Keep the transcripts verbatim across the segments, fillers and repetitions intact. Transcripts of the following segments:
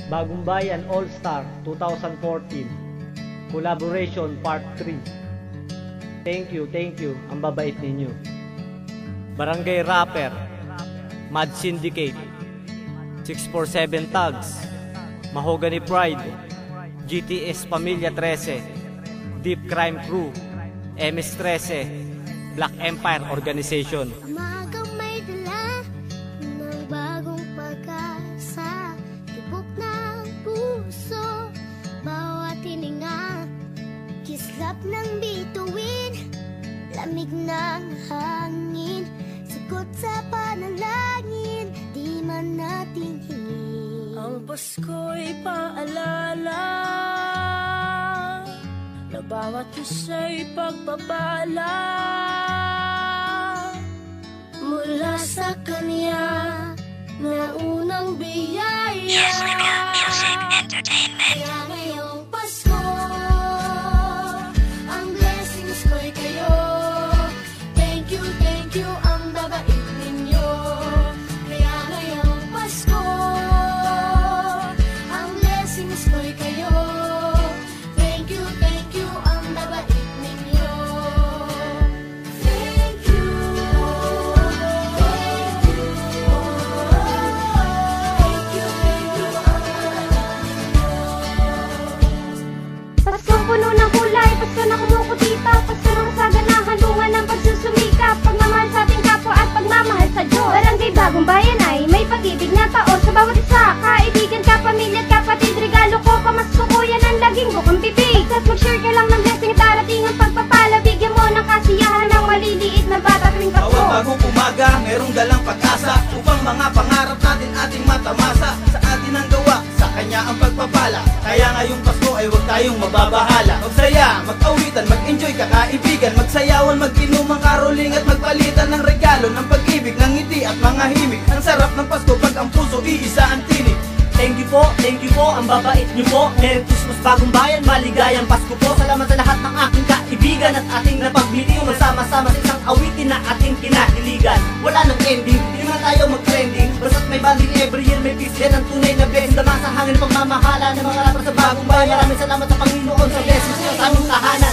Bagong Bayan All-Star twenty fourteen Collaboration Part three. Thank you, thank you, ang babait ninyo. Barangay Rapper, Mad Syndicate, six four seven Tags, Mahogany Pride, G T S Pamilya thirteen, Deep Crime Crew, M S thirteen, Black Empire Organization. Umagang may dala ng bagong pag-asa, tibok ng puso, bawat hininga, kislap ng bituin, lamig ng hangin, sagot sa panalangin, di man natin hingin. Ang Pasko'y paalala na bawat isa'y pagpapala mula sa Kanya na unang biyaya. Music Entertainment. Kaya ngayong Pasko, ang blessings ko'y kayo. Thank you, thank you, ang babait ninyo. Kaya ngayong Pasko, ang blessings ko'y kayo. Thank you, thank you, ang babait ninyo. Thank you, thank you, thank you, thank you, ang babait ninyo. Paskong puno ng kulay, Pasko na kumukutita, Pasko ng saganahan, bunga ng pagsusumikap, pagmamahal sa ating kapwa at pagmamahal sa Diyos. Barangay Bagong Bayan ay may pag-ibig na taon sa bawat isa, kaibigan ka, pamilya at kapatid, regalo ko, pamasko ko, yan ang laging bukang pipig. At mag-share ka lang ng blessing at darating ang pagpapala, bigyan mo ng kasiyahan ng maliliit na bata tuwing Pasko. Bawat bagong umaga, merong dalang pag-asa upang mga pangarap natin ating matamasa. Sa atin ang gawa, sa Kanya ang pagpapala. Kaya ngayong Pasko ay huwag tayong mababahala. Magsaya, mag-awitan, mag-enjoy kakaibigan, magsayawan, mag-inuman, karoling at magpalitan ng regalo, ng pag-ibig, ng ngiti at mga himig. Ang sarap ng Pasko pag ang puso iisa ang tinig. Thank you po, thank you po, ang babait niyo po. Merry Christmas Bagong Bayan, maligayang Pasko po. Salamat sa lahat ng aking kaibigan at ating napagbitiw, magsama-sama sa isang awitin na ating kinahiligan. Wala nang ending, hindi naman tayo mag-trending, basta't may banding every year, may peace yan ang tunay na blessing. Dama sa hangin ng pagmamahala ng mga rapper sa Bagong Bayan. Maraming salamat sa Panginoon sa blessings niyo sa aming tahanan.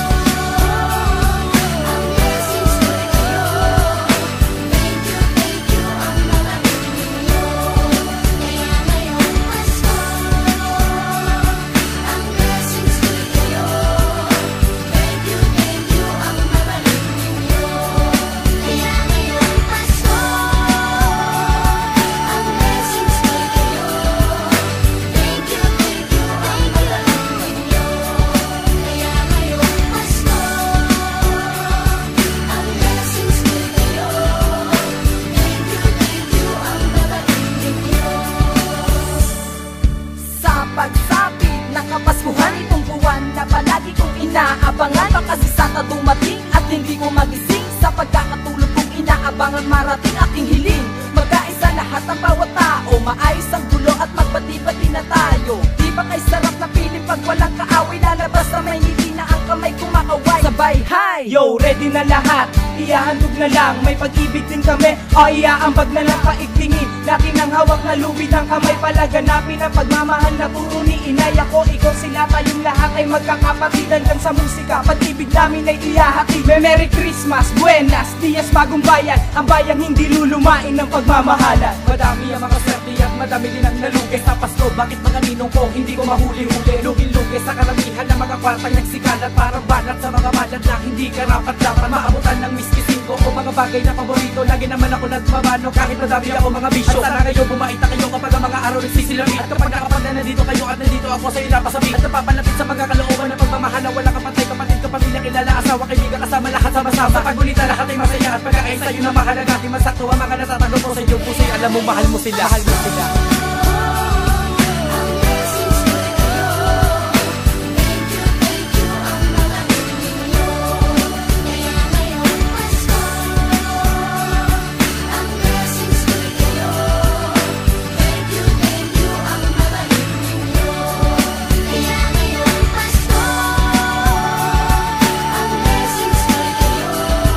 Pagsapit ng Kapaskuhan, itong buwan na palagi kong inaabangan. Baka si Santa dumating at hindi ko magising, sa pagkakatulog kong inaabangan marating aking hiling. Magkaisa lahat ng bawat tao, maayos ang gulo at magbati-bati na tayo. Di ba kay sarap na piling pag walang kaaway, lalabas na may ngiti na ang kamay kumakaway. Sabay, hi! Yo, ready na lahat, iyahandog na lang, may pag-ibig din kami, o iaambag na lang paigtingin. Laki ng hawak na lubid ng kamay, palaganapin ang pagmamahal na puro ni inay. Ako, ikaw, sila, tayong lahat ay magkakapatidan lang sa musika. Pag-ibig namin ay iyahatid. May Merry Christmas, Buenas Dias Bagong Bayan, ang bayang hindi lulumain ng pagmamahalan. Madami ang mga swerte at madami din ang nalugi sa Pasko. Bakit mga ninong ko hindi ko mahuli-huli? Lugi-lugi sa karamihan ng mga kwartang nagsikalat, parang banat sa mga malat na hindi karapat-dapat. Maabutan ng miskisin ko o mga bagay na paborito. Lagi naman ako nagmamano kahit madami ako mga bisyo. At sana kayo bumaita kayo kapag ang mga araw nagsisilabi. At kapag nakapag na nandito kayo at nandito ako sa inapasabi, at napapalapit sa mga kalooban ng pagmamahal na wala kapatay, kapatid, kapamilya, kilala, asawa, kaibigan, kasama lahat sama-sama. Sa pagulita lahat ay masaya at pagkakaisa yun ang mahalaga. Di masakto ang mga natatanong ko sa iyong puso'y alam mo mahal mo sila. Mahal mo sila.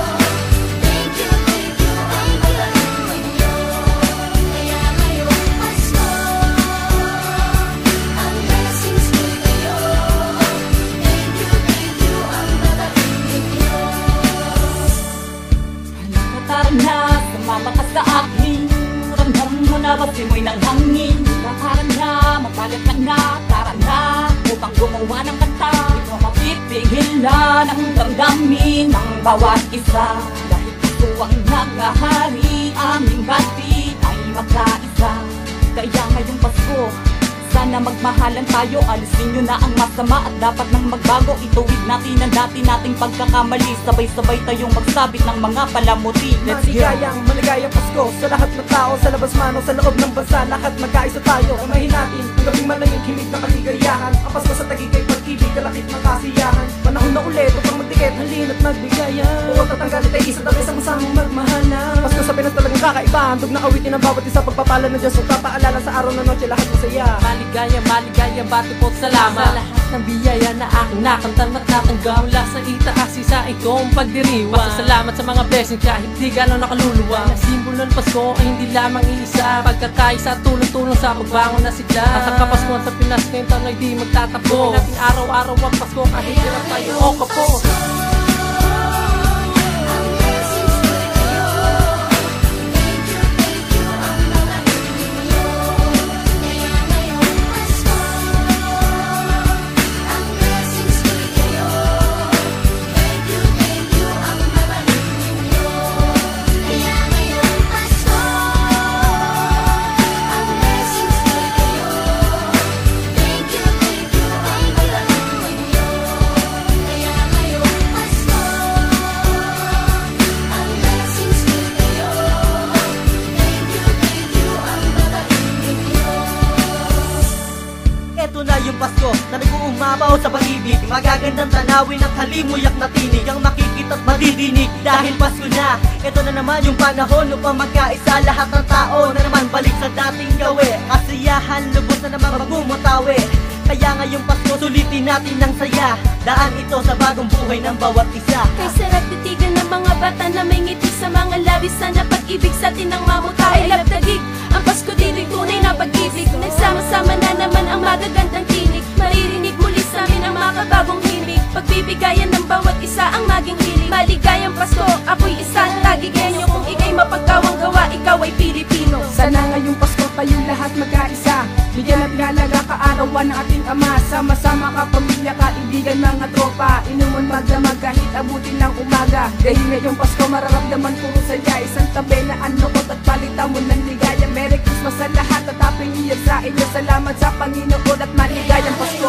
Thank you, thank you, ang babait ninyo. Kaya ngayong Pasko, amoy ng hangin. Nakaran na, magbalat lang na, tara na, upang gumawa ng kanta. Ito mapipigilan ang damdamin ng bawat isa. Dahil ito ang naghahari, aming bati ay magkaisa. Kaya ngayong Pasko, sana magmahalan tayo. Alisin nyo na ang masama at dapat nang magbago. Ituwid natin ang dati nating pagkakamali. Sabay-sabay tayong magsabit ng mga palamuti. Let's go! Maligayang, maligayang Pasko sa lahat ng tao, sa labas man o sa loob ng bansa. Lahat magkaisa tayo, kamahin natin ang gabing malangit, himig na kaligayahan. Ang Pasko sa tagigay pag-ibig, kalakit ng kasiyahan. Panahon na ulit upang magdikit, halin at magbigayan. Huwag tatanggalin tayo isa tabi sama-samang magmahalan. Pasko sa Pinas talagang kakaiba, handog na awitin ang bawat isa. Pagpapala ng Diyos, magpapaalala sa araw na noche, lahat masaya. Maligaya, maligaya, bati po salamat sa lahat ng biyaya na aking nakamtan at natanggap mula sa itaas, isa ikong pagdiriwa. Pasasalamat sa mga blessing kahit di gano'n nakaluluwa. Na simbolo ng Pasko ay hindi lamang iisa, pagkakaisa tulong-tulong sa pagbangon na sigla. At ang kapaskuhan sa Pinas ngayong taon ay di magtatapos. Gawin natin araw-araw ang Pasko kahit hirap tayo o kapos. Ito na yung Pasko na nag-uumapaw sa pag-ibig. Magagandang tanawin at halimuyak na tinig ang makikita at madidinig. Dahil Pasko na, ito na naman yung panahon upang magkaisa lahat ng tao na naman balik sa dating gawi. Kasiyahan, lubos na naman magmumutawi. Kaya ngayong Pasko, sulitin natin ng saya. Daan ito sa bagong buhay ng bawat isa. Kay sarap titigan ng mga bata na may ngiti sa mga labis. Sana pag-ibig sa atin ang mamutay labdagig. Ang Pasko dito'y tunay na pag-ibig. Nagsama-sama na naman ang magagandang tinig. Maririnig muli sa amin ang makabagong himig. Pagbibigayan ng bawat isa ang maging hilig. Maligayang Pasko, ako'y isang tagigenyo. Kung ika'y mapagkawang gawa, ikaw ay Pilipino. Sana ngayong Pasko tayong lahat magkaisa. Bigyan at ngalaga kaarawan ng ating Ama. Sama-sama ka, pamilya, kaibigan, mga tropa. Inuman magdamag kahit abutin ng umaga. Dahil ngayong Pasko mararamdaman puro saya. Isang tabi na anlokot at palitan mo ng ligaya. Merry Christmas sa lahat at Happy New Year sa inyo. Salamat sa Panginoon at maligayang Pasko.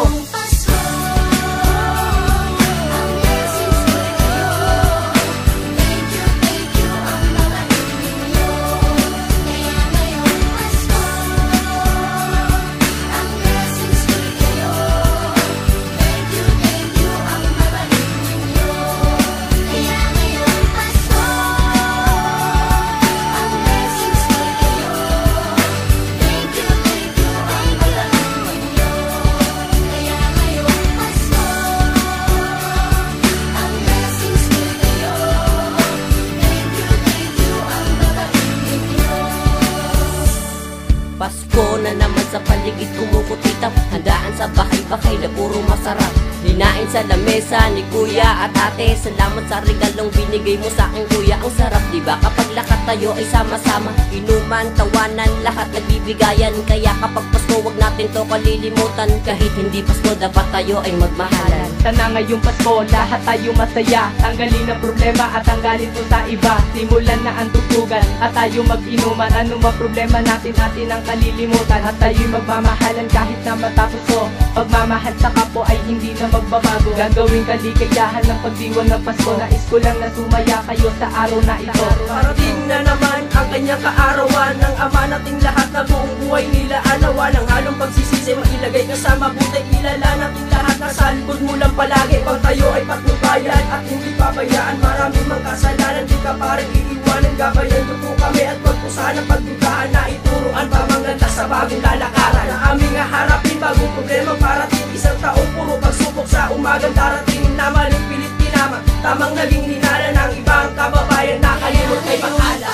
Pasko na naman sa paligid kumukutitap. Handaan sa bahay-bahay na puro masarap. Linain sa lamesa ni kuya at ate. Salamat sa regalong binigay mo sa akin kuya. Ang sarap diba kapag lahat tayo ay sama-sama. Inuman, tawanan, lahat nagbibigayan. Kaya kapag Pasko wag natin to kalilimutan. Kahit hindi Pasko dapat tayo ay magmahalan. Sana ngayong Pasko lahat tayo masaya. Tanggalin ang problema at tanggalin po sa iba. Simulan na ang tutugan at tayo mag-inuman. Ano ba problema natin atin ang kalilimutan. At tayo'y magmamahalan kahit na matapos ko. Pagmamahal sa kapo ay hindi na magbabago. Gagawin kaligayahan ng pagdiwang ng Pasko. Nais ko lang na sumaya kayo sa araw na ito. Parating na naman ang kanyang kaarawan ng Ama nating lahat na buong buhay nila anawa. Ng halong pagsisisi mailagay ka sa mabuti. Kilala nating lahat na sa likod mo lang palagi. Pag tayo ay patnubayan at hindi pabayaan. Maraming mga kasalanan di ka parang iiwanan. Gabayan niyo po kami at wag po sana pagdudahan na ituruan pa mga landas sa bagong lalakaran. Na aming harapin bagong problema parating isang taong puro pagsubok sa umagang darating. Na maling pilit tinama tamang naging hinala ng ibang kababayan. Nakalimot ay pangalan.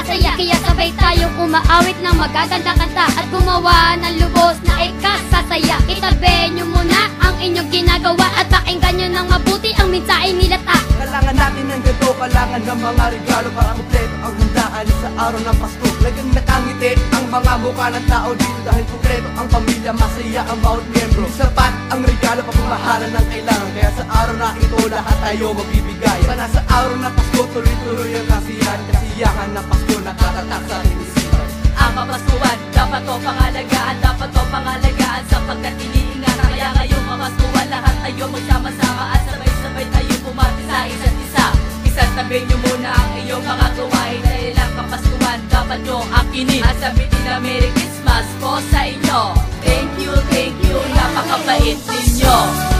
masaya. Kaya sabay tayong umaawit ng magaganda kanta at gumawa ng lubos na ikasasaya. Itabi nyo muna ang inyong ginagawa at pakinggan nyo ng mabuti ang mensahe nilata. Kailangan natin ng ganito, kailangan ng mga regalo para kumpleto ang handaan sa araw ng Pasko. Lagyan nakangiti ang mga mukha ng tao dito dahil kumpleto ang pamilya, masaya ang bawat miyembro. Di sapat ang regalo, pagmamahalan ng kailangan. Kaya sa araw na ito, lahat tayo magbibigay. Sana sa araw ng Pasko, tuloy-tuloy ang kasiyahan. Kasiyahan ng Pasko, nakatatak sa ating isipan. Ang kapaskuhan, dapat to pangalagaan, dapat to pangalagaan sapagkat iniingat. Kaya ngayong kapaskuhan, lahat tayo magsama-sama at sabay-sabay tayo bumati sa isa't isa. Isasabi nyo muna ang iyong mga gawain dahil ang kapaskuhan dapat nyo akinin. At sabihin na Merry Christmas po sa inyo. Thank you, thank you, napakabait ninyo.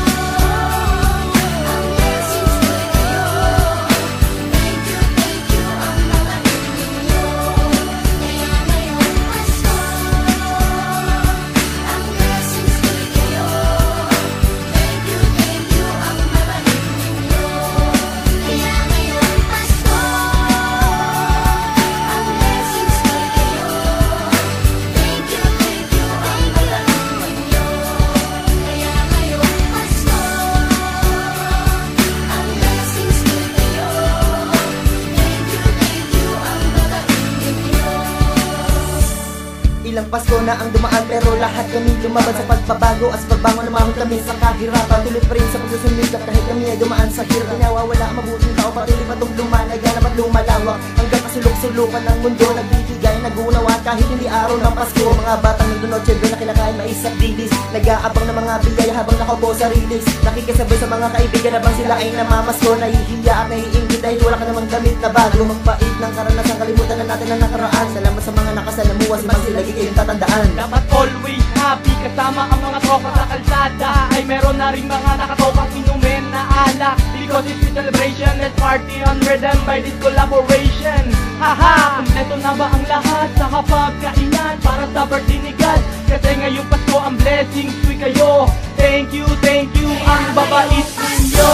Ilang Pasko na ang dumaan pero lahat kami lumaban sa pagbabago at sa pagbangon namahon kami sa kahirapan. Tuloy pa rin sa pagsusumikap kahit kami ay dumaan sa hirap. Pinawawala ang mabuting tao, patuloy pa itong lumalaganap at lumalawak hanggang kasulok-sulukan ng mundo. Nagbibigay, nagunawa kahit hindi araw ng Pasko. Mga batang nandunod, syempre na kinakain maisap dilis. Nag-aabang ng mga bigay habang nakaupo sa rilis. Nakikisabay sa mga kaibigan habang sila ay namamasko. Nahihiya at naiingit dahil wala ka namang damit na bago. Magpait ng karanasan, kalimutan na natin ang nakaraan. Salamat sa mga nakasalamuha, si Pang lagi kayong tatandaan. Dapat always happy kasama ang mga tropa sa kalsada. Ay meron na rin mga nakatokang inumin na alak. Because it's a celebration, let's party on rhythm by this collaboration. Haha, kumpleto na ba ang lahat sa kapagkainan para sa birthday ni God? Kasi ngayong Pasko ang blessings tuwi kayo. Thank you, thank you, ang babait ninyo.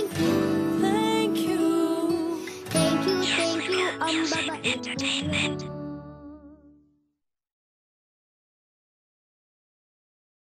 Music Entertainment.